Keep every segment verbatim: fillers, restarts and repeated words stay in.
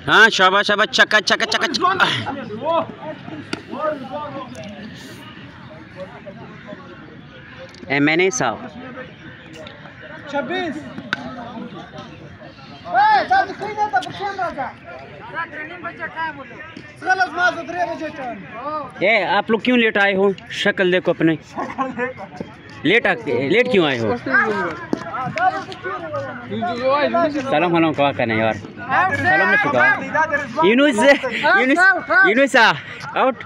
हाँ शाबाश शाबाश, चक्का चक्का चक्का चक्का। ए मैंने साहब छब्बीस ए आप लोग क्यों लेट आए हो? शक्ल देखो अपने, लेट आके लेट क्यों आए हो? सलाम सलाम कहा करना यार, सलाम नहीं चुका। यूनुस यूनुस यूनुस आउट।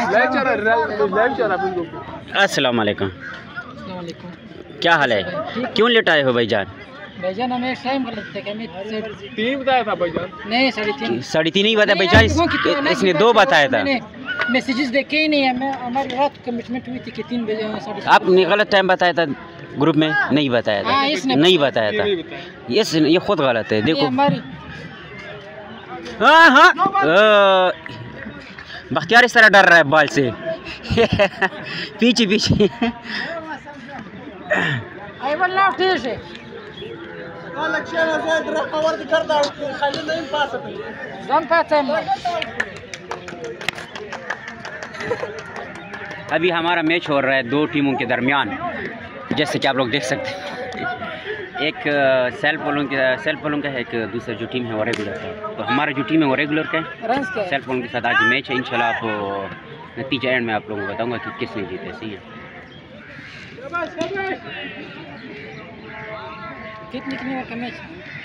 अस्सलाम वालेकुम, क्या हाल है? क्यों लेट आए हो भाईजान? भाईजान हमें टाइम गलत था, हमें तीन बताया था भाईजान। नहीं साढ़े तीन साढ़े तीन ही बताया भाईजान, इस, इसने दो बताया था। मैसेजेस देखे ही नहीं, हमें हमारी रात कमिटमेंट हुई थी कि तीन बजे साढ़े। आपने गलत टाइम बताया था, ग्रुप में नहीं बताया था। हाँ, इसने नहीं बताया था, ये ये खुद गलत है। देखो हमारी हाँ हाँ बख्तियार इस तरह डर रहा है बाल से पीछे पीछे। आई वल्लाह ठीक है, अभी हमारा मैच हो रहा है दो टीमों के दरमियान, जैसे कि आप लोग देख सकते हैं। एक सेल्फ पोलों के सेल्फ पोलों का है, एक दूसरा जो टीम है वो रेगुलर है। तो हमारा जो टीम है वो रेगुलर का है, सेल्फ पोलों के साथ आज मैच है। इंशाल्लाह आप नतीजा एंड में आप लोगों को बताऊंगा कि किसने जीते। सही है, कितनी कितनी का मैच?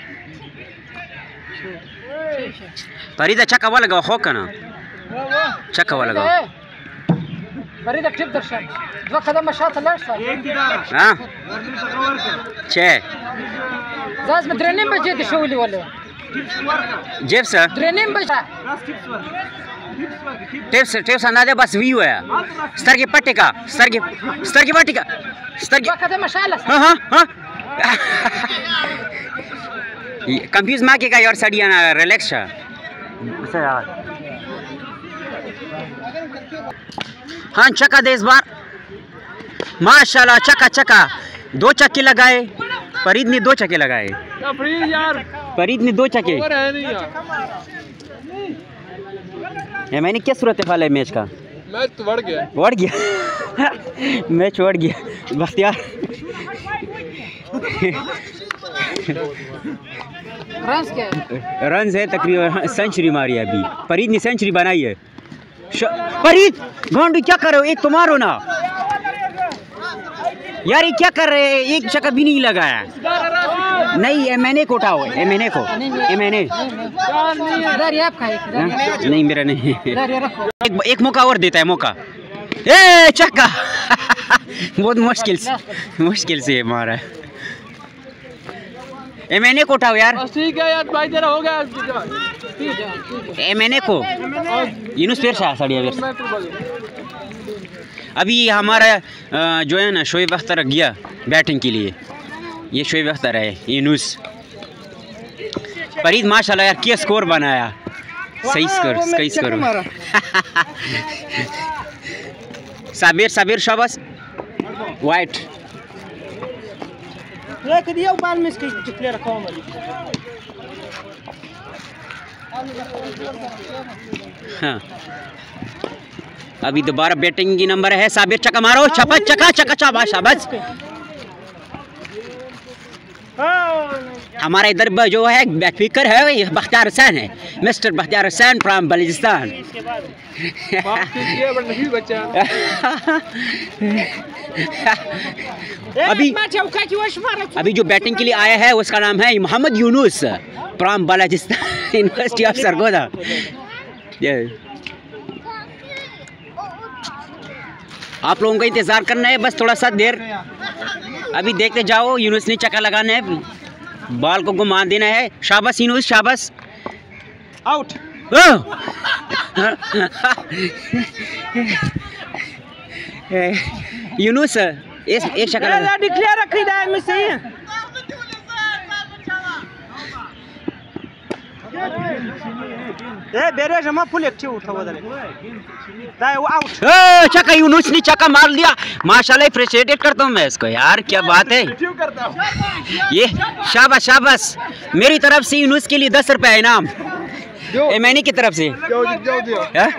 फरीदा चक्का वाला लगा हो का ना, चक्का वाला लगा فريدة بتقدر شاب ذوق هذا مشاط ليش صار؟ हाँ छः زاز مدرنين بجي تشولي ولا؟ जेब से درنين بجي टिप्स टिप्स अंदाजे बस व्यू है स्तर की पट्टी का, स्तर की स्तर की पट्टी का, स्तर की ذوق هذا مشالة हाँ हाँ हाँ कंफ्यूज मार के का यार सड़िया ना रिलैक्स है। हाँ चक्का दे इस बार माशाल्लाह, चक्का चक्का दो चक्के लगाए, फरीद ने दो चक्के लगाए, फरीद ने दो चक्के। ये मैंने क्या सूरत हाल है मैच का? मैच तो बढ़ गया बढ़ गया मैच बढ़ गया। बख्तियार रन्स क्या रन्स है तकरीबन, सेंचुरी मारी है अभी, फरीद ने सेंचुरी बनाई है। फरीद गांडू क्या कर रहे हो? एक तो मारो ना यार, ये क्या कर रहे हैं? एक चक्का भी नहीं लगाया। नहीं ए मैंने को उठाओ, ए मैंने को ए मैंने नहीं, मेरा नहीं। एक, एक मौका और देता है, मौका ए चक्का बहुत मुश्किल से मुश्किल से मारा है। ए मैंने को उठाओ यार, ठीक है यार भाई, जरा हो गया। ए मैंने को यूनुस फिर शाह साड़िया अभी हमारा जो है ना शोएब अख्तर गया बैटिंग के लिए। ये शोएब अख्तर है, यूनुस। फरीद माशाल्लाह यार क्या स्कोर बनाया, सही स्कोर सही स्कोर। साबिर साबिर शाबाश वाइट हाँ अभी दोबारा बैटिंग की नंबर है। साबिर चक्का मारो, चपा चक्का चक्का चक्का शाबाश। हमारा इधर जो है बैकफिकर है बख्तियार हुसैन है, मिस्टर बख्तियार हुसैन फ्रॉम बलूचिस्तान। अभी अभी जो बैटिंग के लिए आया है उसका नाम है Mohammad Younis from Balochistan university of Sargodha. आप लोगों का इंतज़ार करना है बस थोड़ा सा देर। अभी देखते जाओ, यूनुस ने चक्का लगाना है, बॉल को घुमा देना है। शाबाश यूनुस शाबाश, आउट। यूनुस एक एक चक्का डिक्लेयर रखी दाय में सही है। ए बेरे जमा फुल एक्टिव उठा वो दले दाय वो आउट। ए चक्का यूनुस ने चक्का मार लिया, माशाल्लाह अप्रिशिएट करता हूं मैं इसको यार, क्या बात है ये। शाबाश शाबाश, मेरी तरफ से यूनुस के लिए दस रुपये इनाम। एम एन ए की तरफ से जाओ जाओ जाओ हाँ?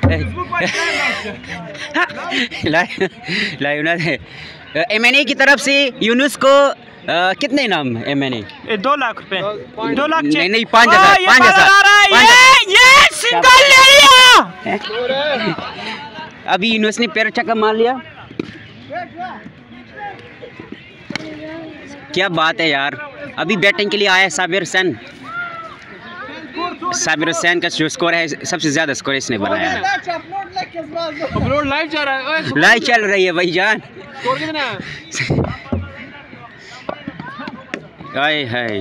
लाइव ना एम एन ए की तरफ से यूनुस को आ, कितने इनाम एम एन ए? ए, दो लाख रुपए दो लाख नहीं नहीं पाँच हजार पाँच हजार ये सिंगल ले लिया। अभी यूनुस ने पैर छक्का मार लिया। क्या बात है यार। अभी बैटिंग के लिए आया है साबिर हुसैन। साबिर हुसैन का जो स्कोर है सबसे ज़्यादा स्कोर इसने बनाया है। अपलोड लाइव चल रहा है। ओए लाइव चल रही है भाईजान। स्कोर कितना है? हाय हाय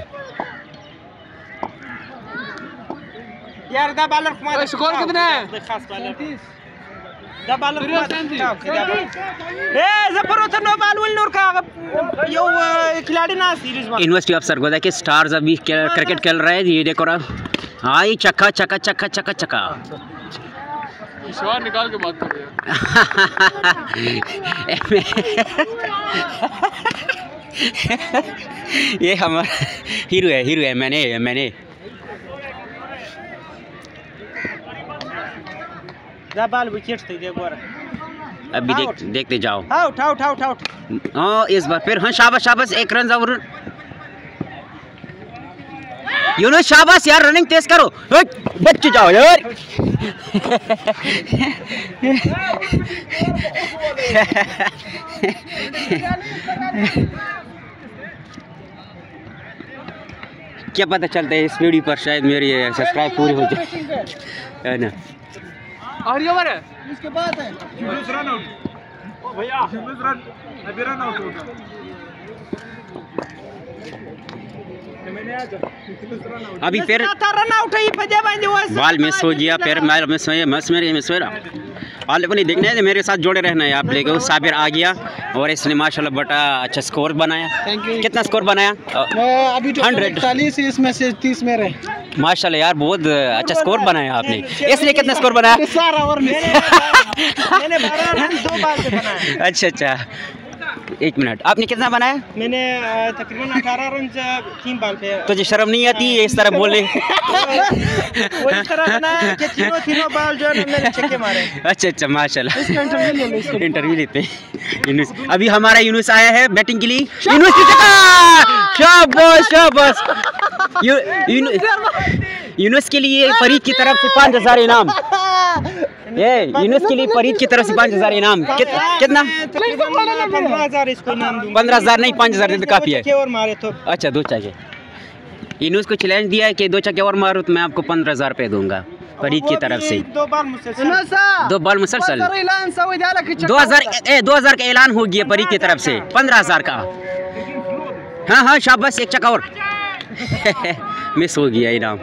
यार दा बालर कुमार ओए, स्कोर कितना है? खास बालर दा बालर कुमार ए जफर तो नो बाल विल नूर का यो खिलाड़ी ना सीरीज में यूनिवर्सिटी ऑफ सरगोदा के स्टार्स अभी क्रिकेट खेल रहे हैं। ये देखो रहा हाई चक्का चक्का चक्का चक्का चक्का शॉट निकाल के बात कर रहे ये हमारा हीरो है हीरो है मैंने मैंने दा बाल विकेट थे दे गोरा अभी देख देखते जाओ। आउट आउट आउट आउट हाँ इस बार फिर हाँ शाबाश शाबाश एक रन और यूनुस शाबाश यार रनिंग तेज करो बच जाओ यार। क्या पता चलता है इस वीडियो पर शायद मेरी सब्सक्राइब पूरी हो जाए है ना। आखिरी ओवर है। इसके बाद है रन आउट भैया रन अभी रन आउट होगा। अभी फिर रन आउट है पजे बांधे हुआ बाल मिस हो गया फिर मैं मिस हुआ मिस मेरे मिस हो रहा और नहीं देखना है मेरे साथ जोड़े रहना है आप लेके। साबिर आ गया और इसने माशाल्लाह बड़ा अच्छा स्कोर बनाया। कितना स्कोर बनाया? अभी हंड्रेड चालीस इसमें से तीस मेरे माशाल्लाह यार बहुत अच्छा स्कोर बनाया आपने। इसलिए कितना स्कोर बनाया? चार ओवर में मैंने बारह रन दो बाल पे बनाया। अच्छा अच्छा एक मिनट आपने कितना बनाया? मैंने तकरीबन अठारह रन तीन बाल पे। तुझे शर्म नहीं आती इस तरह बोले? वो इस तरह बनाया कि तीनों तीनों बाल जो है मैंने छक्के मारे। अच्छा अच्छा माशाल्लाह इंटरव्यू ले लो इंटरव्यू लेते हैं। यूनुस अभी हमारा यूनुस आया है बैटिंग के लिए। यूनुस की शाबाश शाबाश यूनुस के लिए फरीद की तरफ से पाँच हजार इनाम। ये यूनुस के लिए फरीद की तरफ से पाँच हजार इनाम। कित, कितना? पंद्रह हजार इसको इनाम दूंगा। पंद्रह हजार नहीं पाँच हजार तो काफी है। और मारे तो अच्छा दो चाहिए। यूनुस को चैलेंज दिया है कि दो छक्के और मारो तो मैं आपको पंद्रह हजार रुपये दूंगा फरीद की तरफ से। दो बार मुसलसल दो बार मुसलसल दो हजार दो हजार का ऐलान हो गया फरीद की तरफ से पंद्रह हजार का। हाँ हाँ शाबाश एक चक्का और मिस हो गया इनाम।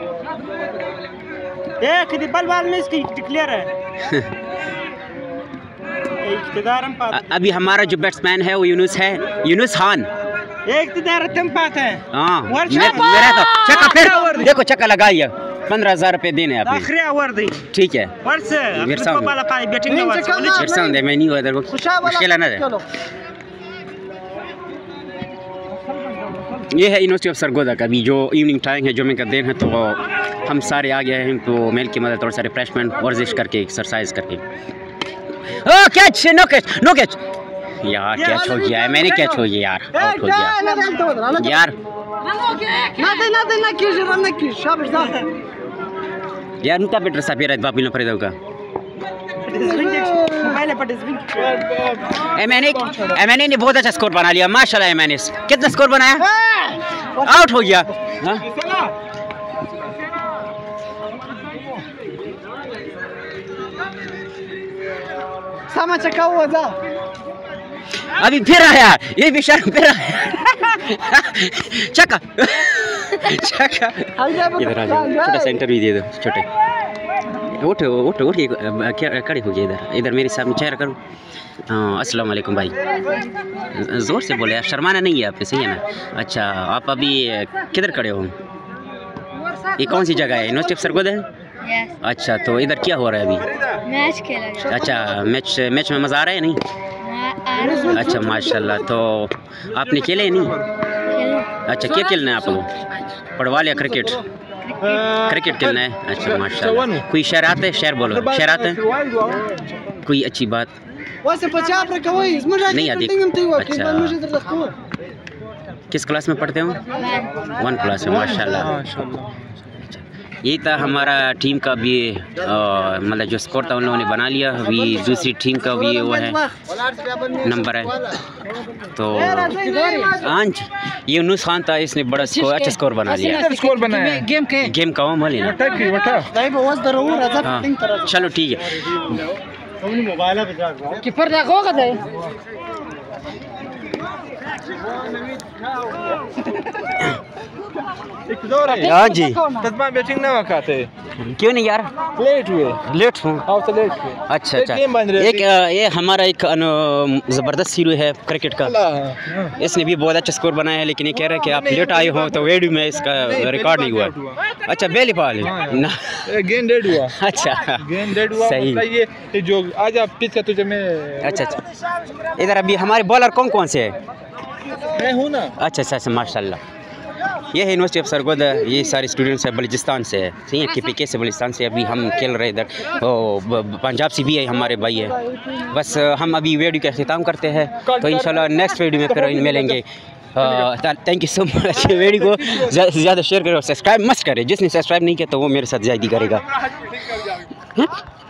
एक बल बाल में इसकी डिक्लेयर है। अभी हमारा जो बैट्समैन है वो यूनुस है यूनुस खान। एक तुम पात है हाँ मेरा तो चक्का फिर देखो चक्का लगाइए पंद्रह हजार रुपये देने आपने। आखिरी ओवर दी ठीक है वर्ष विरसा वाला पाई बैटिंग में विरसा दे मैं नहीं हुआ इधर मुश्किल है ना। ये है यूनिवर्सिटी ऑफ सरगोदा का भी जो इवनिंग टाइम है जुम्मे का दिन है तो हम सारे आ गए हैं तो मेल की मदद थोड़ा सा रिफ्रेशमेंट वर्जिश करके एक्सरसाइज करके। Oh catch no catch no catch यार कैच हो गया है मैंने कैच हो गया यार आउट हो गया यार यार नुका बेटर सा पेरा बाबू ना फरीद का एमएनए एमएनए ने बहुत अच्छा स्कोर बना लिया माशाल्लाह। एमएनए कितना स्कोर बनाया? आउट हो गया। हाँ? सामा चक्का हुआ था अभी फिर आया ये बेचारा फिर आया चक्का चक्का। इधर आ जाओ छोटा सा इंटरव्यू दे दो छोटे उठ उठ उठ क्या खड़े हो गए इधर इधर मेरे सामने चेहरा करो। हाँ अस्सलाम वालेकुम भाई ज़ोर से बोले शर्माना नहीं है आपसे सही है ना। अच्छा आप अभी किधर खड़े हो? ये कौन सी जगह है? यूनिवर्सिटी ऑफ सरगोदा है? अच्छा तो इधर क्या हो रहा है अभी? मैच खेला। अच्छा मैच मैच में मज़ा आ रहा है नहीं? अच्छा माशाल्लाह। तो आपने खेले नहीं? अच्छा क्या खेलना है आप लोग? फुटबॉल या क्रिकेट? क्रिकेट खेलना है। अच्छा माशाल्लाह। कोई शेर आते हैं? शेर बोलो, शेर आते हैं? कोई अच्छी बात नहीं आती। अच्छा, किस क्लास में पढ़ते हो? वन क्लास में, माशाल्लाह। यही था हमारा टीम का भी मतलब जो स्कोर था उन लोगों ने बना लिया। अभी दूसरी टीम का भी वो है नंबर है। तो हाँ जी, ये यूनुस खान था, इसने बड़ा स्कोर अच्छा स्कोर बना लिया। स्कोर बनाया गेम के गेम का वो माली ना। हाँ चलो ठीक है। कीपर देखो कदे हाँ जी, तस्मा बैटिंग ना वकाते क्यों नहीं यार? लेट हुए लेट हूँ। हाँ तो लेट हुए। अच्छा अच्छा। एक ये हमारा एक ज़बरदस्त हीरो है क्रिकेट का, इसने भी बहुत अच्छा स्कोर बनाया है, लेकिन ये कह रहा है कि आप लेट आए हो तो वेड में इसका रिकॉर्ड नहीं हुआ। अच्छा बेली पाल ना, गेंद डेड हुआ। अच्छा गेंद डेड हुआ। सही। ये जो आज आप पिच का तुझे मैं अच्छा अच्छा। इधर अभी हमारे बॉलर कौन कौन से है? मैं हूँ ना। अच्छा अच्छा अच्छा माशाल्लाह। ये है यूनिवर्सिटी ऑफ सरगोदा, ये सारे स्टूडेंट्स हैं बलूचिस्तान से है, ठीक है, के पी के से बलूचिस्तान से। अभी हम खेल रहे इधर, पंजाब से भी है हमारे भाई है। बस हम अभी वीडियो का अख्तिताम करते हैं, तो इंशाल्लाह नेक्स्ट वीडियो में फिर मिलेंगे। Thank you so much. Video को ज़्यादा से ज़्यादा शेयर करें और सब्सक्राइब मस्त करें। जिसने सब्सक्राइब नहीं किया तो वो मेरे साथ ज़्यादा करेगा।